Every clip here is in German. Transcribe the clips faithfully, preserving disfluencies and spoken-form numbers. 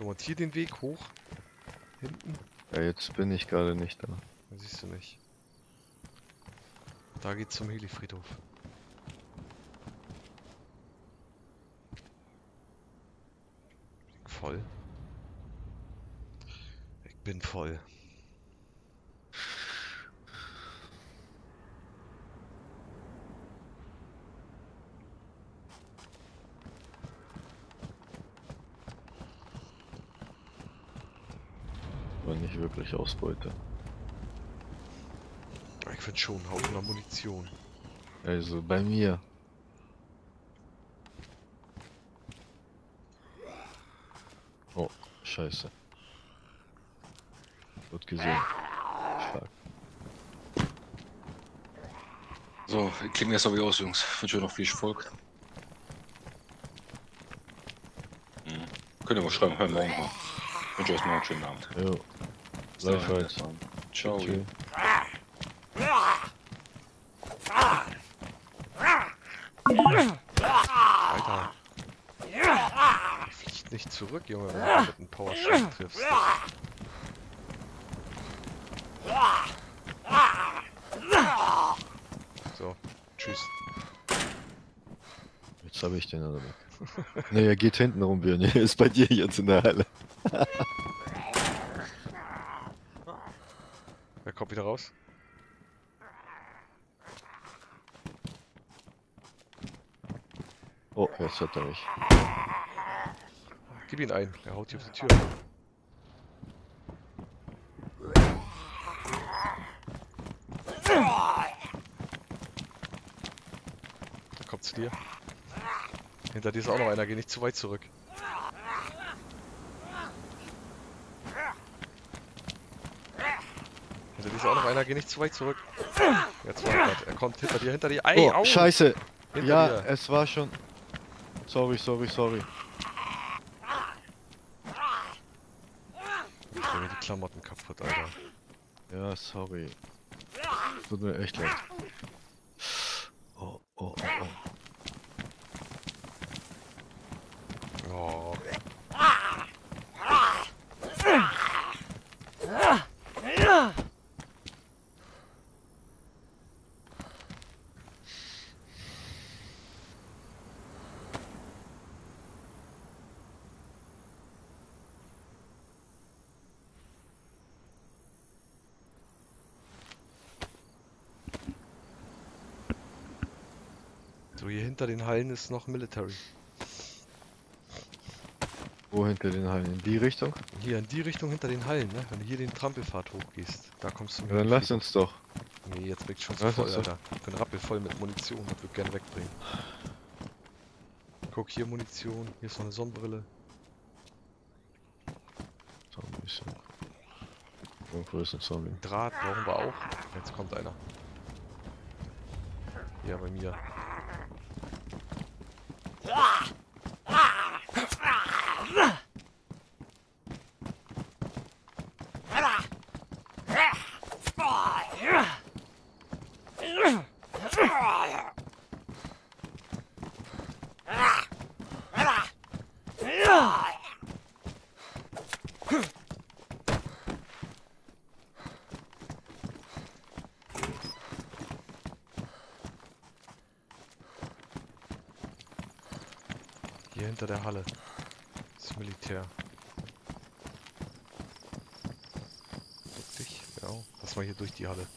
So, und hier den Weg hoch. Hinten. Ja, jetzt bin ich gerade nicht da. Da siehst du nicht. Da geht's zum Helifriedhof. Voll. Ich bin voll. Aber nicht wirklich Ausbeute. Ich finde schon, Haufen an Munition. Also bei mir. Oh, scheiße. Wird gesehen. Stark. So, klingen jetzt aber aus, Jungs. Ich wünsche euch noch viel Erfolg. Mhm. Könnt ihr mal schreiben, hören morgen mal. Ich wünsche euch erstmal einen schönen Abend. Jo. Bis dahin, Gleichfalls. erstmal. Ciao. Tschüss. Alter. Fliegt nicht zurück, Junge, wenn du mit einem Powershot triffst. So, tschüss. Jetzt habe ich den alle weg. Ne, er geht hinten rum, Björn. Er ist bei dir jetzt in der Halle. Wer kommt wieder raus? Oh, jetzt hat er mich. Gib ihn ein, er haut hier auf die Tür. Da kommt zu dir. Hinter dir ist auch noch einer, geh nicht zu weit zurück. Hinter dir ist auch noch einer, geh nicht zu weit zurück. Jetzt war er grad. Er kommt hinter dir, hinter dir. Ey, Oh, au! scheiße. Hinter Ja, dir. es war schon... Sorry, sorry, sorry. Ich mach mir die Klamotten kaputt, Alter. Ja, sorry. Tut mir echt leid. Oh, oh, oh, oh. Oh. So, hier hinter den Hallen ist noch Military. Wo hinter den Hallen? In die Richtung? Hier in die Richtung hinter den Hallen, ne? Wenn du hier den Trampelpfad hochgehst, da kommst du. Ja, dann lass uns doch. Nee, jetzt bin ich schon zu Lass voll, uns doch. Alter. Ich bin rappelvoll mit Munition, das würde ich gerne wegbringen. Guck, hier Munition, hier ist noch eine Sonnenbrille. So ein bisschen. Irgendwo ist ein Zombie. Draht brauchen wir auch. Jetzt kommt einer. Ja, bei mir. Hier hinter der Halle. Das Militär. Duck dich, genau. Lass mal hier durch die Halle.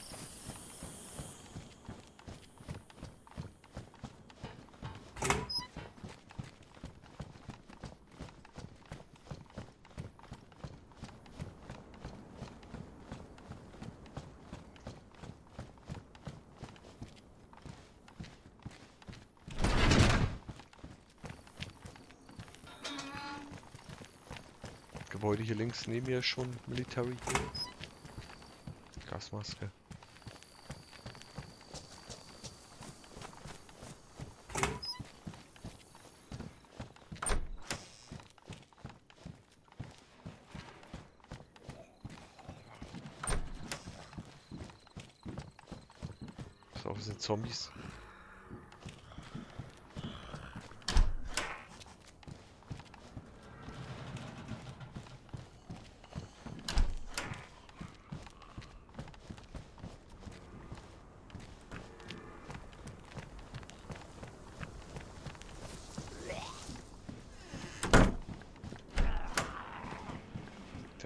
Gebäude hier links neben mir schon Military. Gasmaske. So, wir sind Zombies.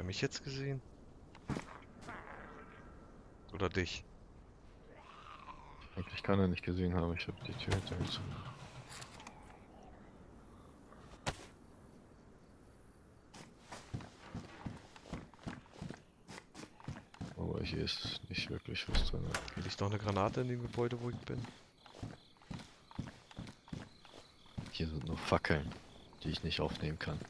mich jetzt gesehen? Oder dich? Eigentlich kann er nicht gesehen haben, ich habe die Tür hinter ihm zu. Aber hier ist nicht wirklich was drin. Hier liegt noch eine Granate in dem Gebäude, wo ich bin. Hier sind nur Fackeln, die ich nicht aufnehmen kann.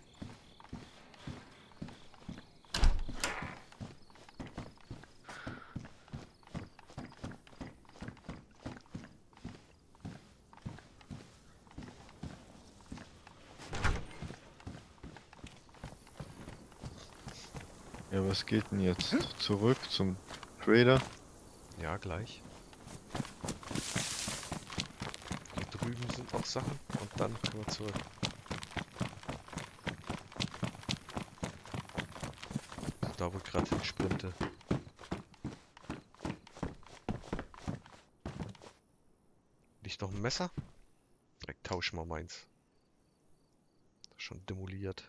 Ja, was geht denn jetzt? Zurück zum Trader? Ja, gleich. Hier drüben sind auch Sachen und dann können wir zurück. Da wo ich gerade hin sprinte. Liegt noch ein Messer? Direkt tauschen wir meins. Schon demoliert.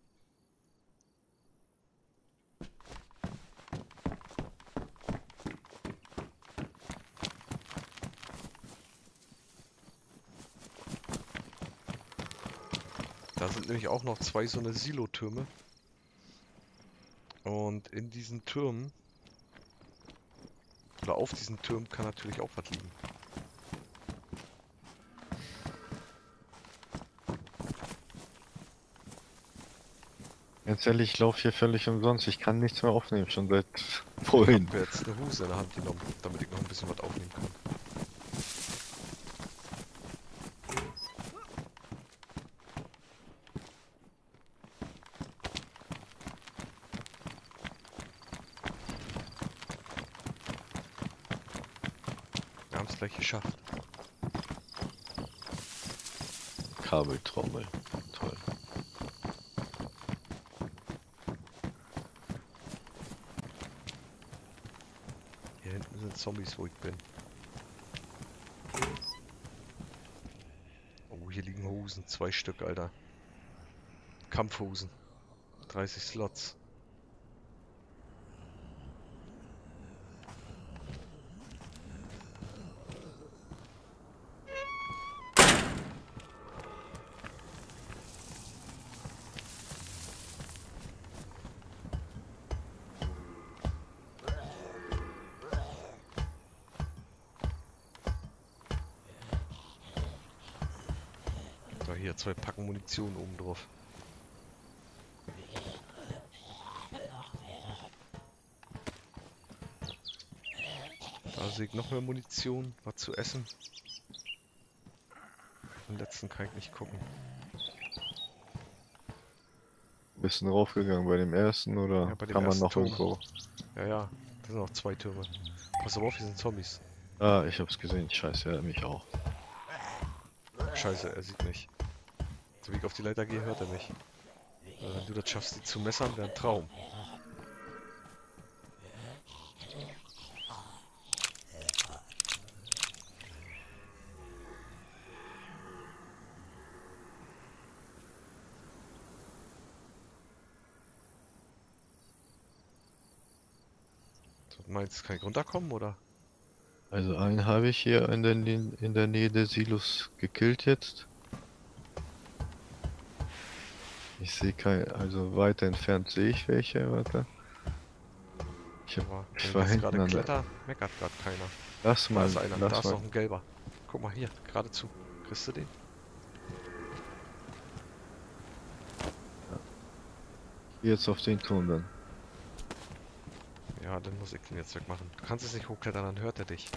Da sind nämlich auch noch zwei so eine Silotürme. Und in diesen Türmen, oder auf diesen Türmen kann natürlich auch was liegen. Ganz ehrlich, ich laufe hier völlig umsonst. Ich kann nichts mehr aufnehmen, schon seit Ich vorhin. habe jetzt eine Huse in der Hand genommen, damit ich noch ein bisschen was aufnehmen kann. Wir haben es gleich geschafft. Kabeltrommel. Toll. Hier hinten sind Zombies, wo ich bin. Oh, hier liegen Hosen. Zwei Stück, Alter. Kampfhosen. dreißig Slots. Da hier zwei Packen Munition oben drauf. Da sehe ich noch mehr Munition, was zu essen. Den letzten kann ich nicht gucken. Bisschen raufgegangen bei dem ersten oder Ja, bei dem kann man ersten noch Turm. irgendwo? Ja, ja, da sind noch zwei Türme. Pass auf, hier sind Zombies. Ah, ich hab's gesehen. Scheiße, ja, mich auch. Scheiße, er sieht mich. So wie ich auf die Leiter gehe, hört er mich. Also wenn du das schaffst, die zu messern, wäre ein Traum. Du meinst, kann ich runterkommen, oder? Also einen habe ich hier in der, Nä- in der Nähe der Silos gekillt jetzt. Ich sehe kein, also weiter entfernt sehe ich welche, warte. Ich, hab, Aber ich wenn war ich jetzt hinten gerade an der... kletter, meckert gerade keiner. Lass Da mal, ist einer, da lass ist mal. noch ein gelber. Guck mal hier, geradezu. Kriegst du den? Jetzt auf den Turm dann. Ja, dann muss ich den jetzt wegmachen. Du kannst es nicht hochklettern, dann hört er dich.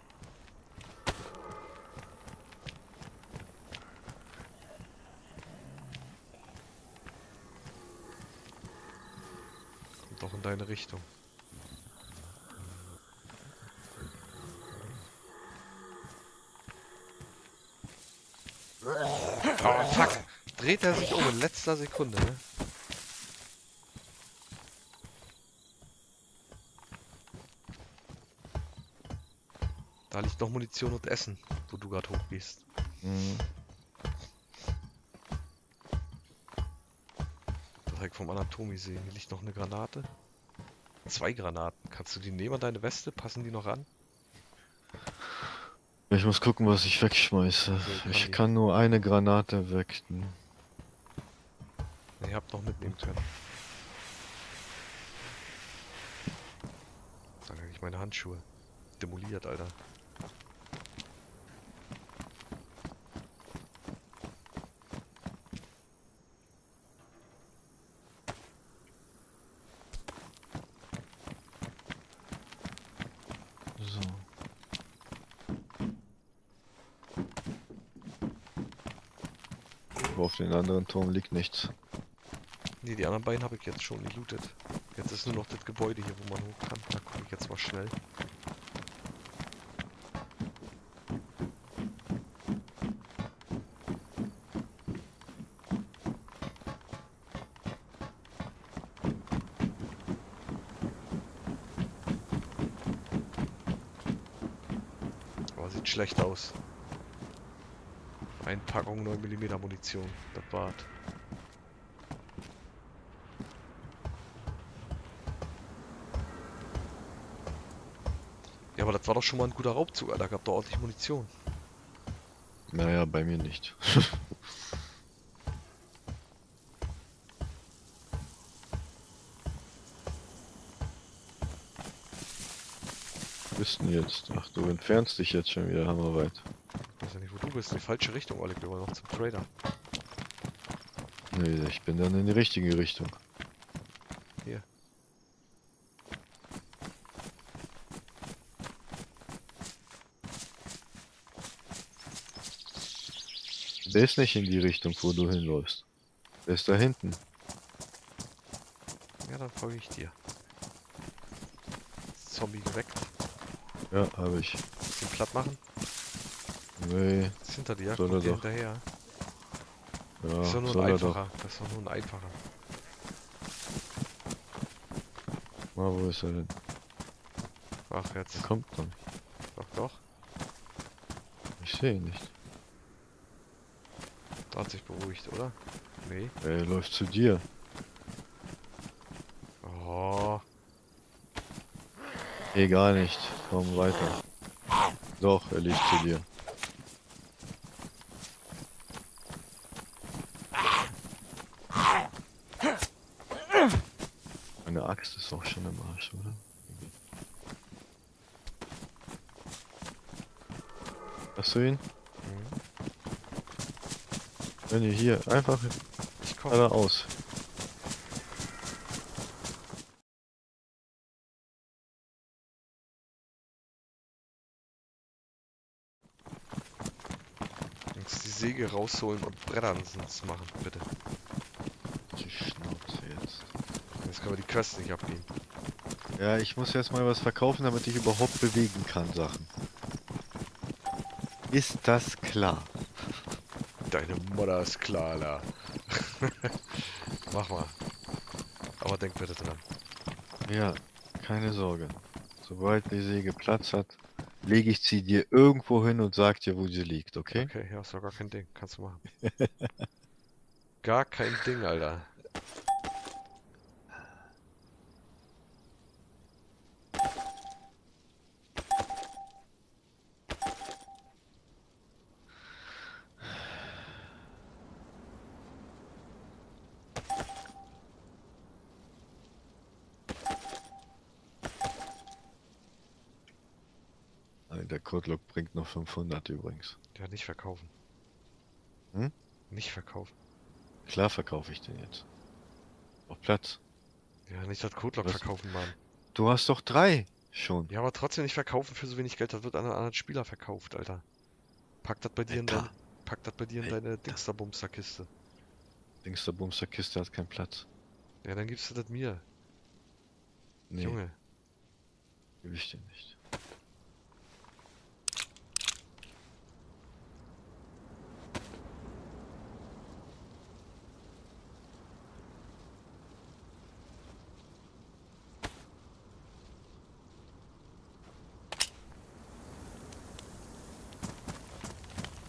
Kommt doch in deine Richtung. Oh, fuck! Dreht er sich um in letzter Sekunde, ne? Da liegt noch Munition und Essen, wo du gerade hochgehst. Mhm. Das Backpack vom Anatomy sehen. Hier liegt noch eine Granate. Zwei Granaten. Kannst du die nehmen an deine Weste? Passen die noch an? Ich muss gucken, was ich wegschmeiße. Also, kann Ich die- kann nur eine Granate weg. Ne, ihr habt noch mitnehmen können. Sag eigentlich meine Handschuhe. Demoliert, Alter. So. Aber auf den anderen Turm liegt nichts. Ne, die anderen beiden habe ich jetzt schon gelootet. Jetzt ist nur noch das Gebäude hier, wo man hoch kann. Da gucke ich jetzt mal schnell. Aber sieht schlecht aus. Eine Packung neun Millimeter Munition. Das war's. Ja, aber das war doch schon mal ein guter Raubzug, Alter. Gab doch ordentlich Munition. Naja, bei mir nicht. Wo bist denn jetzt? Ach, du entfernst dich jetzt schon wieder hammerweit. Ich weiß ja nicht, wo du bist. In die falsche Richtung, Oleg. Wir wollen noch zum Trader. Nee, ich bin dann in die richtige Richtung. Hier. Der ist nicht in die Richtung, wo du hinläufst. Der ist da hinten. Ja, dann folge ich dir. Zombie geweckt. Ja, habe ich. Den platt machen. Nee, Ist hinter dir. Soll Kommt er dir doch. hinterher. ja, Das ist doch nur soll ein er doch. einfacher. Das ist doch nur ein einfacher. Mal, wo ist er denn? Ach, jetzt. Der kommt dann. Doch, doch. Ich sehe ihn nicht. Da hat sich beruhigt, oder? Nee. Er läuft zu dir. Oh. Eh, gar nicht. Komm weiter. Doch, er liegt zu dir. Meine Axt ist auch schon im Arsch, oder? Hast du ihn? Mhm. Wenn ihr hier einfach Ich komm. geradeaus. Jetzt die Säge rausholen und Brettern sonst machen, bitte. Die Schnauze jetzt. Jetzt können wir die Quest nicht abgeben. Ja, ich muss jetzt mal was verkaufen, damit ich überhaupt bewegen kann, Sachen. Ist das klar? Deine Mutter ist klar, Alter. Mach mal. Aber denk bitte dran. Ja, keine Sorge. Sobald die Säge Platz hat, lege ich sie dir irgendwo hin und sag dir, wo sie liegt, okay? Okay, ja, ist doch gar kein Ding. Kannst du machen. Gar kein Ding, Alter. Der Codlock bringt noch fünfhundert übrigens. Ja, nicht verkaufen. Hm? Nicht verkaufen. Klar verkaufe ich den jetzt. Auf Platz. Ja, nicht das Codelock Was? verkaufen, Mann. Du hast doch drei schon. Ja, aber trotzdem nicht verkaufen für so wenig Geld. Das wird an einen anderen Spieler verkauft, Alter. Pack das bei dir in Alter. deine, pack das bei dir in deine Dingsterbumsterkiste. Denkst der Bumster Kiste hat keinen Platz. Ja, dann gibst du das mir. Nee, Junge. gebe ich dir nicht.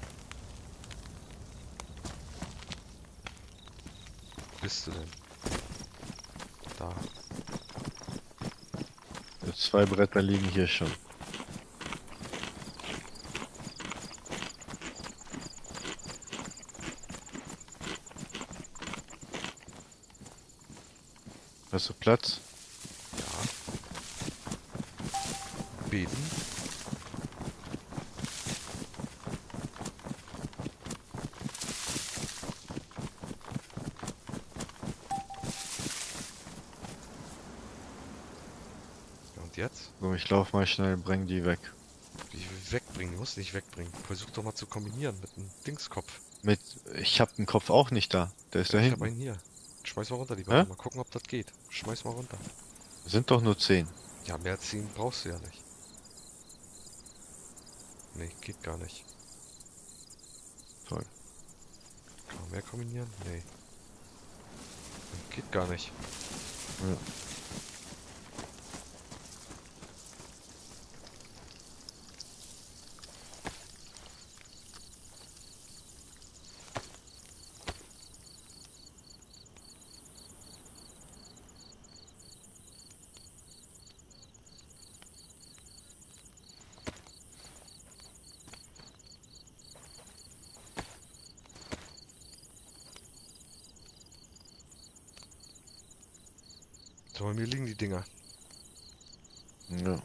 Wo bist du denn? Ja. Jetzt zwei Bretter liegen hier schon. Hast du Platz? Ja. Beten. Ja, und jetzt? So, ich lauf mal schnell, bring die weg. Die wegbringen, du musst nicht wegbringen. Versuch doch mal zu kombinieren mit einem Dingskopf. Mit, ich hab den Kopf auch nicht da. Der ist da Ich hab hinten. einen hier. Schmeiß mal runter die Hä? Batterie. Mal gucken, ob das geht. Schmeiß mal runter. Sind doch nur zehn. Ja, mehr ziehen brauchst du ja nicht. Nee, geht gar nicht. Toll. Kann man mehr kombinieren? Nee. Geht gar nicht. Ja. So, bei mir liegen die Dinger. Ja.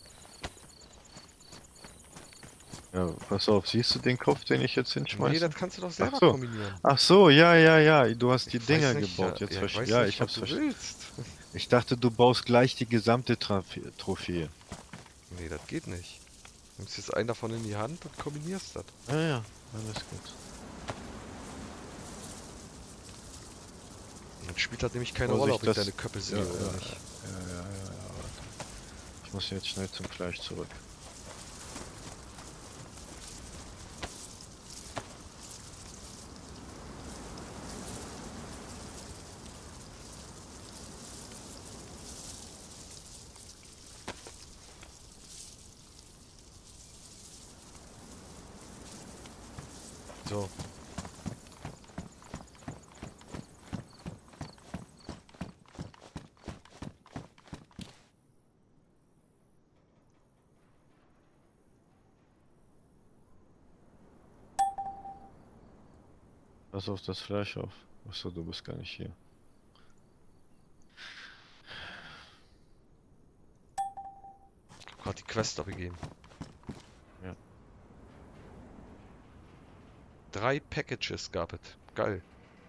Ja, pass auf, siehst du den Kopf, den ich jetzt Nee, hinschmeiße? das kannst du doch selber so. kombinieren. Ach so, ja, ja, ja, du hast die Ich Dinger weiß nicht, gebaut. ja, Jetzt ja, ich verstehe weiß Ja, nicht, ich was hab's du verstanden. willst. Ich dachte, du baust gleich die gesamte Trophäe. Trophäe. Nee, das geht nicht. Du nimmst jetzt einen davon in die Hand und kombinierst das. Ja, ja, alles gut. Dann spielt das nämlich keine Vorsicht, Rolle, ob ich das- deine Köppe sehe ja, oder ja, nicht. Ja, ja, ja, ja, warte. Ich muss jetzt schnell zum Fleisch zurück. So. Pass auf das Fleisch auf. Achso, du bist gar nicht hier. Ich hab grad die Quest abgegeben. Ja. Drei Packages gab es. Geil.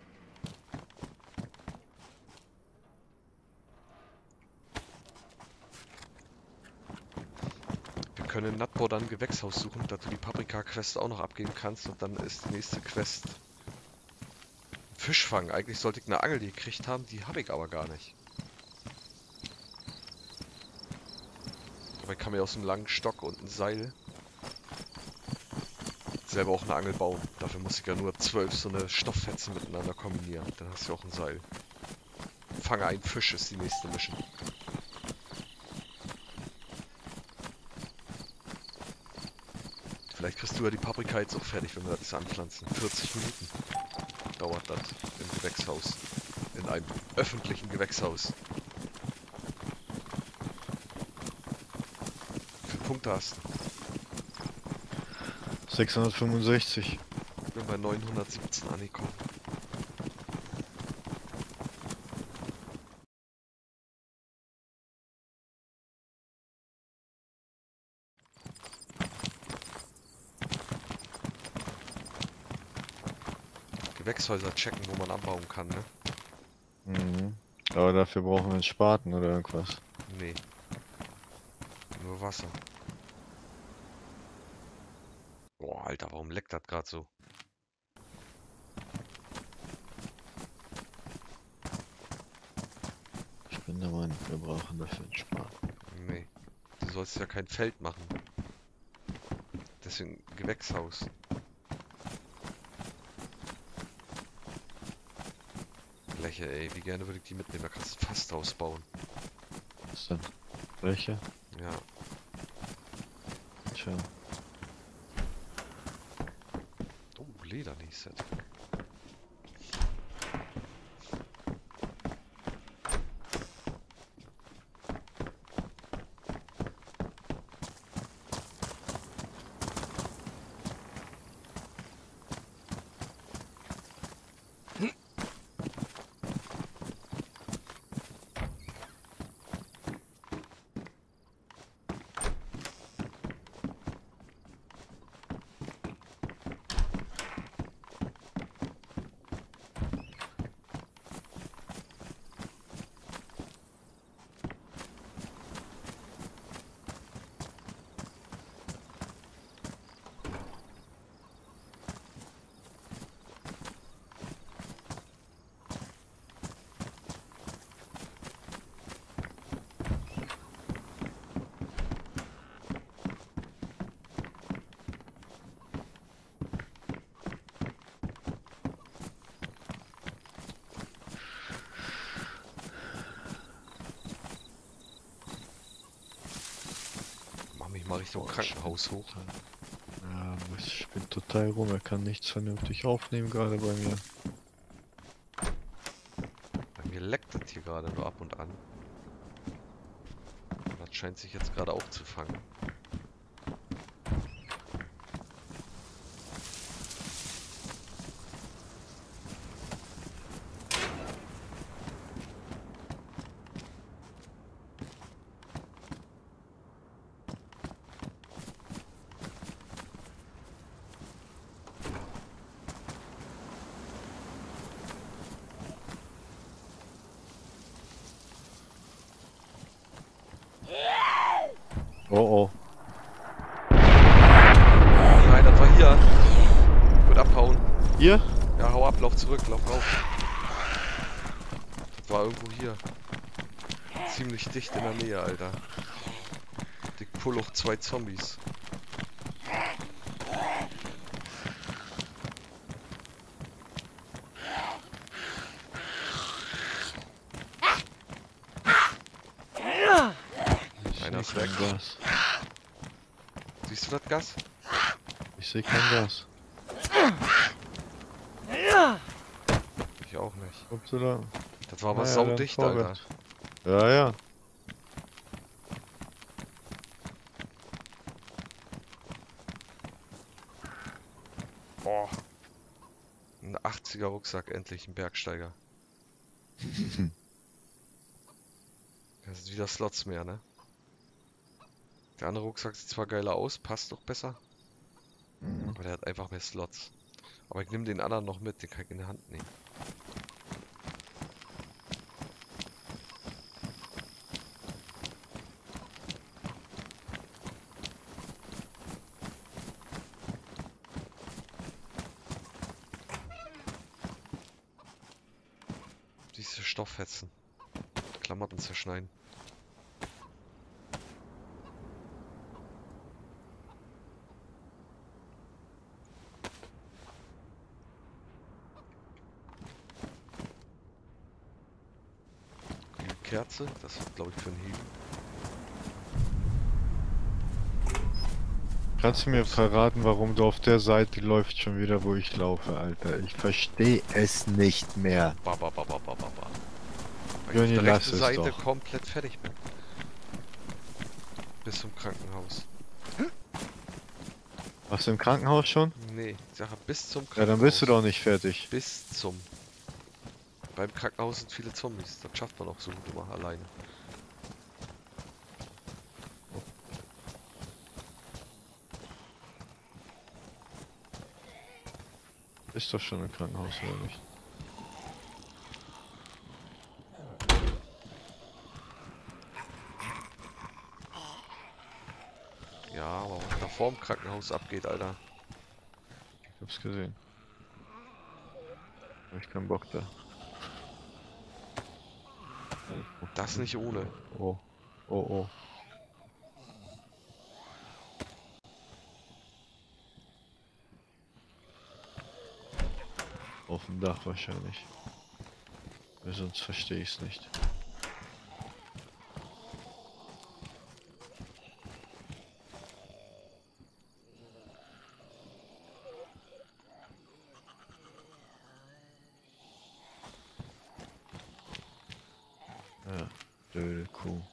Wir können in Natbo dann ein Gewächshaus suchen, dass du die Paprika-Quest auch noch abgeben kannst und dann ist die nächste Quest Fischfang. Eigentlich sollte ich eine Angel gekriegt haben, die habe ich aber gar nicht. Aber ich kann mir aus einem langen Stock und ein Seil selber auch eine Angel bauen. Dafür muss ich ja nur zwölf so eine Stofffetzen miteinander kombinieren. Dann hast du auch ein Seil. Fange einen Fisch ist die nächste Mission. Vielleicht kriegst du ja die Paprika jetzt auch fertig, wenn wir das anpflanzen. vierzig Minuten dauert das im Gewächshaus. In einem öffentlichen Gewächshaus. Wie viele Punkte hast du? sechshundertfünfundsechzig. Ich bin bei neunhundertsiebzehn angekommen. Gewächshäuser checken, wo man anbauen kann, ne? Mhm. Aber dafür brauchen wir einen Spaten oder irgendwas. Nee. Nur Wasser. Boah, Alter, warum leckt das gerade so? Ich bin der Meinung, wir brauchen dafür einen Spaten. Nee. Du sollst ja kein Feld machen. Deswegen Gewächshaus. Bleche, ey, wie gerne würde ich die mitnehmen. Da kannst du ein Fasthaus bauen. Was denn? Welche? Ja. Tja. Oh, Leder-Set. Richtung Boah, ich Krankenhaus bin hoch. total- Ja, aber ich spinnt total rum. Er kann nichts vernünftig aufnehmen gerade bei mir. Bei mir leckt das hier gerade nur ab und an. Und das scheint sich jetzt gerade auch zu fangen. Oh oh. Nein, das war hier. Ich würde abhauen. Hier? Ja, hau ab, lauf zurück, lauf rauf. Das war irgendwo hier. Ziemlich dicht in der Nähe, Alter. Ich pull auch zwei Zombies. Ich Einer sehe ist kein weg. Gas. Siehst du das Gas? Ich sehe kein Gas. Ich auch nicht. Kommst du da? Das war aber Naja, dann saudicht, Alter. vorwärts. Ja, ja. Boah. Ein achtziger Rucksack, endlich ein Bergsteiger. Das ist wieder Slots mehr, ne? Der andere Rucksack sieht zwar geiler aus, passt doch besser. Mhm. Aber der hat einfach mehr Slots. Aber ich nehme den anderen noch mit, den kann ich in der Hand nehmen. Diese Stofffetzen. Klamotten zerschneiden. Die Kerze, das wird glaube ich für einen Heben. Kannst du mir verraten, warum du auf der Seite läufst schon wieder, wo ich laufe, Alter? Ich verstehe es nicht mehr. Ba, ba, ba, ba, ba, ba, ba. Weil Joni, ich auf der lass rechten es Seite doch. komplett fertig bin. Bis zum Krankenhaus. Warst du im Krankenhaus schon? Nee, ich sage bis zum Krankenhaus. Ja, dann bist du doch nicht fertig. Bis zum. Beim Krankenhaus sind viele Zombies. Das schafft man auch so gut immer alleine. Ist doch schon im Krankenhaus, oder nicht? Ja, aber was da vorm Krankenhaus abgeht, Alter. Ich hab's gesehen. Hab ich keinen Bock da. Das nicht ohne. Oh. Oh, oh. Auf dem Dach wahrscheinlich. Weil sonst verstehe ich's nicht. Ja, blöde Kuh.